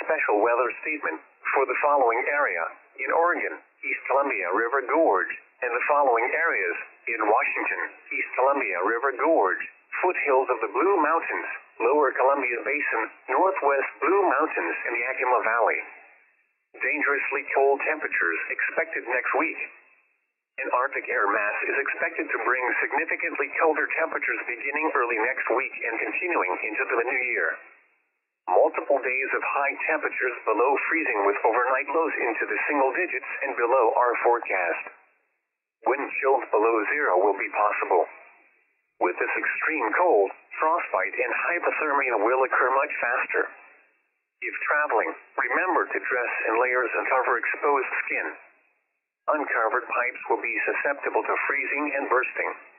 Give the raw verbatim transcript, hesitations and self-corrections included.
special weather statement for the following area in Oregon, East Columbia River Gorge, and the following areas in Washington, East Columbia River Gorge, foothills of the Blue Mountains, Lower Columbia Basin, Northwest Blue Mountains, and the Yakima Valley. Dangerously cold temperatures expected next week. An Arctic air mass is expected to bring significantly colder temperatures beginning early next week and continuing into the new year. Multiple days of high temperatures below freezing with overnight lows into the single digits and below are forecast. Wind chills below zero will be possible. With this extreme cold, frostbite and hypothermia will occur much faster. If traveling, remember to dress in layers and cover exposed skin. Uncovered pipes will be susceptible to freezing and bursting.